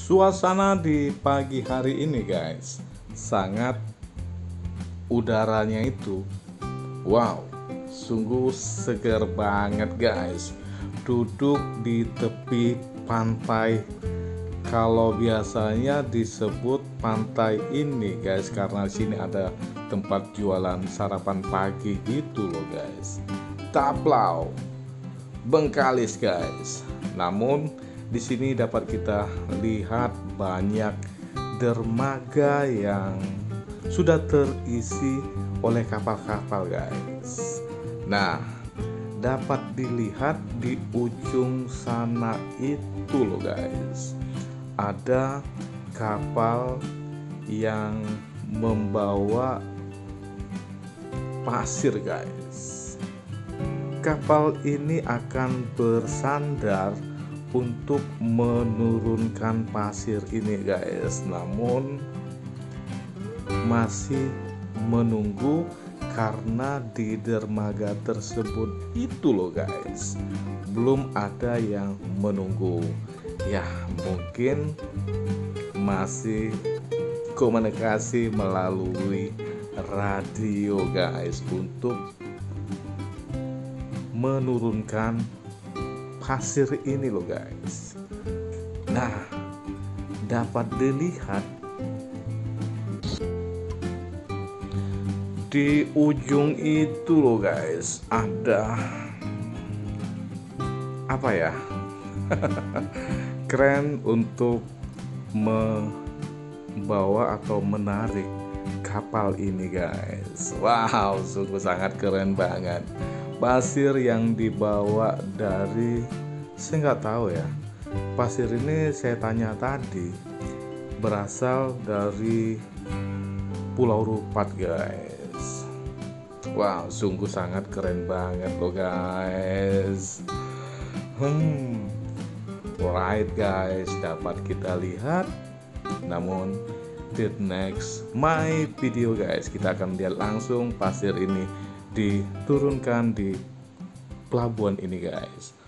Suasana di pagi hari ini guys, sangat udaranya itu wow, sungguh segar banget guys. Duduk di tepi pantai. Kalau biasanya disebut pantai ini guys, karena sini ada tempat jualan sarapan pagi gitu loh guys. Taplau, Bengkalis guys. Namun di sini dapat kita lihat banyak dermaga yang sudah terisi oleh kapal-kapal guys. Nah, dapat dilihat di ujung sana itu loh guys, ada kapal yang membawa pasir guys. Kapal ini akan bersandar untuk menurunkan pasir ini guys, namun masih menunggu karena di dermaga tersebut itu loh guys, belum ada yang menunggu. Ya mungkin masih komunikasi melalui radio guys untuk menurunkan pasir ini loh guys. Nah, dapat dilihat di ujung itu loh guys, ada apa ya? Keren untuk membawa atau menarik kapal ini guys. Wow, sungguh sangat keren banget. Pasir yang dibawa dari, saya nggak tahu ya, pasir ini saya tanya tadi berasal dari Pulau Rupat guys. Wow, sungguh sangat keren banget loh guys. Alright guys, dapat kita lihat. Namun di next my video guys, kita akan lihat langsung pasir ini diturunkan di pelabuhan ini guys.